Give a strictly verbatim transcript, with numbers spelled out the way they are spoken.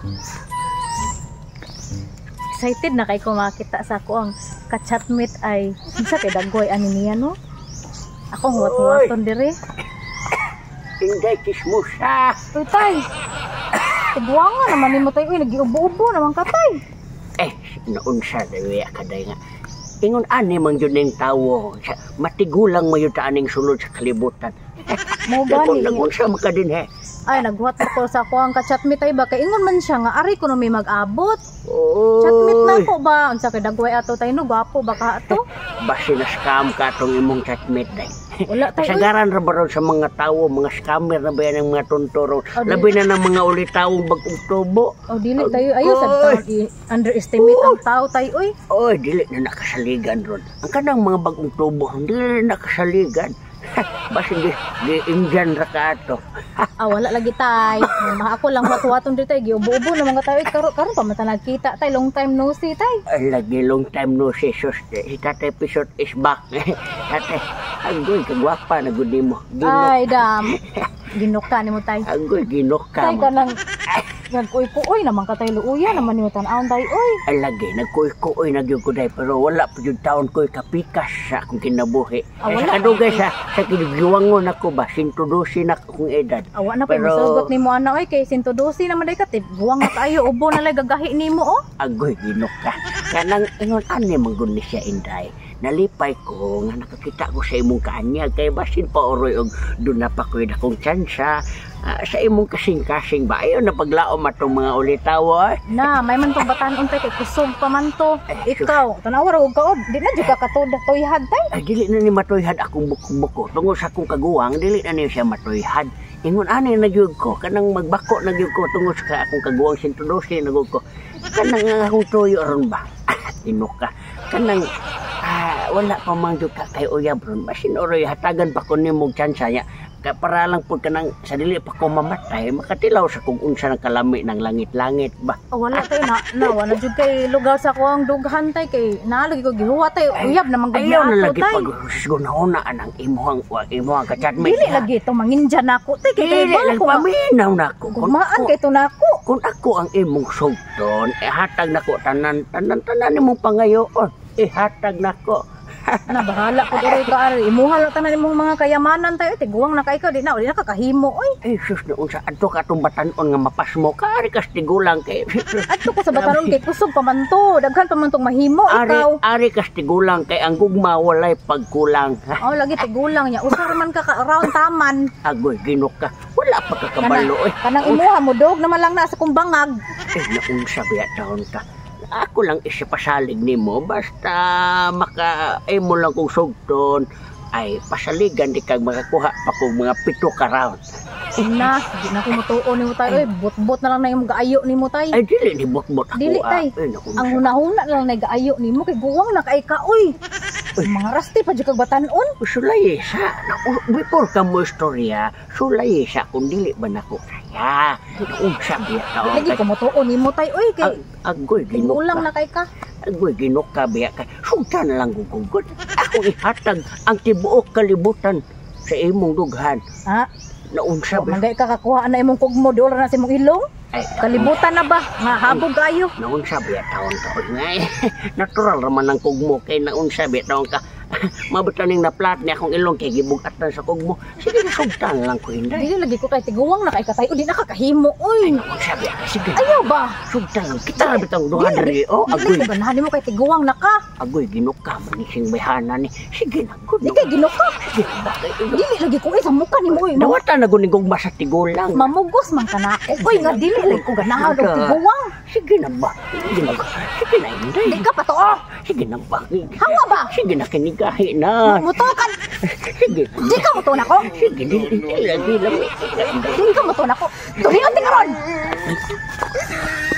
Excited na kay ko makita sa ako ang ka-chatmate ay sa pedaggoy ani niya no. Ako huwat-huwaton dire. Inday chismosa. Uy tay. Tiguanga naman nimo tay uy nagiubo-ubo naman ka tay. Eh, naunsa dawi kaday nga. Ingon ani man jud ning tawo. Matigulang mo yun aning sulod sa kalibutan. Mo gani. Nagunsa man ka din he. Ay naghuwat ko sa ako ang ka-chatmate ay ba kay ingon man siya nga ari ko no may mag-abot. Oh. Chatmate na ko ba? Unsa kay dagway ato tay no gwapo ba ka ato? Basi na scam ka tong imong chatmate day. Wala tay. Kasagaran ra ba ron sa mga tawo, mga scammer na ba yan ang mga tunturo. Oh, labi na ng mga ulitawong bagong tubo. Oh dili tayo ayo sa underestimate ang tao tay oy. Oy, dili na nakasaligan ron. Ang kanang mga bagong tubo, dili na nakasaligan. Basi di, di Indian ra ka ato. Ah wala lagi tay. Mga ako lang watuwaton dito tay giubo-ubo na mga tayo karon karon pa mata nagkita tay long time no see tay. Ay, lagi long time no see sus. Si Tate Pisot is back. Tate, agoy kagwapa na gud nimo. Ay dam. Ginuka nimo tay. Agoy ginuka. Tay kanang nagkuy-kuoy naman ka tay luuya naman nimo tan-aon tay oy. Ay lagi nagkuy-kuoy nagyud ko day pero wala pa jud taon koy kapikas sa akong kinabuhi. Ah, wala. Sa kadugay sa sa kinigiwangon ako ba sintudusin na akong edad. Awa na pa pero masugot nimo ana oy kay sintodosi naman day ka tip buwang na kayo ubo na lay gagahi nimo oh. Agoy ginuka. Kanang ingon ani man gud ni siya inday. Nalipay ko nga nakakita ko sa imong kaanyag kay basin pa oroy og doon na pa ko'y dakong tsansa uh, sa imong kasing-kasing ba ayaw na paglaom atong mga ulitawa. Na may man tong batan-on tay kay kusog pa man to. Ikaw tanawa ra og kaod di na jud ka katuda tuyhad tay. Ay dili na ni matuyhad akong buko-buko tungod sa akong kaguwang dili na ni siya matuyhad. Ingon ani nagyud ko kanang magbako nagyud ko tungod sa akong kaguwang sintudosi nagyud ko kanang akong tuyo ron ba. Inuka kanang ah, wala pa mang jud ka kay uyab ron basin oroy hatagan pa ko nimo tsansa ya ka para lang pud kanang sa dili pa ko mamatay makatilaw sa kung unsa ng kalami ng langit-langit ba. Oh, wala tay na na wala jud kay lugar sa ko ang dughan tay kay nalagi ko gihuwa tay uyab naman gud ayaw na ato lagi tay. pag gunahuna ang imuhang imuhang ka-chatmate. Dili lagi to manginja nako tay kay dili kay lang ko paminaw nako gumaan kay to nako. Kung ako ang imong sugton eh hatag nako tanan tanan tanan imong pangayoon eh hatag nako. Na bahala ko diri ka ari imuha lang tanan imong mga kayamanan tayo tiguwang na kay ka di na di na kakahimo oy. Eh sus na unsa adto ka tong batan-on nga mapasmo ka ari kas tigulang kay adto ko sa batanon kay kusog pa man to daghan pa man tong mahimo ari ikaw. ari kas tigulang kay ang gugma walay pagkulang. Oh lagi tigulang nya usar man ka ka around taman. Agoy ginok ka wala pa ka kabalo eh. Kanang imuha mo dog naman lang na sa kong bangag. Eh naunsa biya taon ka. Ako lang isa pasalig nimo basta maka ay mo lang kong sugton ay pasaligan di kag makakuha pa kog mga pito ka round. Ina, di na ko mutuon nimo tayo eh bot-bot na lang na imong gaayo nimo tay. Ay dili ni bot-bot ako. Dili tay. Ang hunahuna lang na gaayo nimo kay guwang na kay ka oy. Mga rasti pa jud kag batan-on. Sulay sa before ka mo istorya, sulay sa kung dili ba nako kaya. Unsa biya taon. Lagi ko mutuon nimo tay oy kay agoy ginok. Ulang na kay ka. Agoy ginok ka biya ka. Sugtan na lang gugugod. Ako ihatag ang tibuok kalibutan sa imong dughan. Ha? Naunsa So, ba? magay ka kakuha na imong kugmo dool na sa imong ilong? Ay, Kalibutan na ba? Nga habog kayo. naunsa biya taon taon nga eh. Natural raman ang kugmo kay naunsa biya taon ka. Mabutan ning naplat ni akong ilong kay gibugatan sa kugmo. Sige sugtan lang ko inday. Dili lagi ko kay tiguwang na kay katay o di na kakahimo oy. Naunsa biya ka sige. Ayaw ba? Sugtan lang kita ra bitang duha diri. Oh, Dili agoy. ko ganahan mo kay tiguwang na ka. Agoy ginuka man ni sing bayhana ni. Sige na good. Di kay ginuka. Sige na ba? Dili lagi ko ay sa mukha nimo oy. Dawatan na guning gugma sa tigulang. Mamugos man ka na ako. Oy nga dili lagi ko ganahan og tiguwang. Sige na ba? Sige na ba? Sige na inday. Di ka pa to. oh. Sige na ba? Hawa ba? Sige na kinigahi na. Mutukan. Sige. Di ka mutuon ako. Sige, di, di, lagi lami. Di ka mutuon ako. Tulingan ti karon.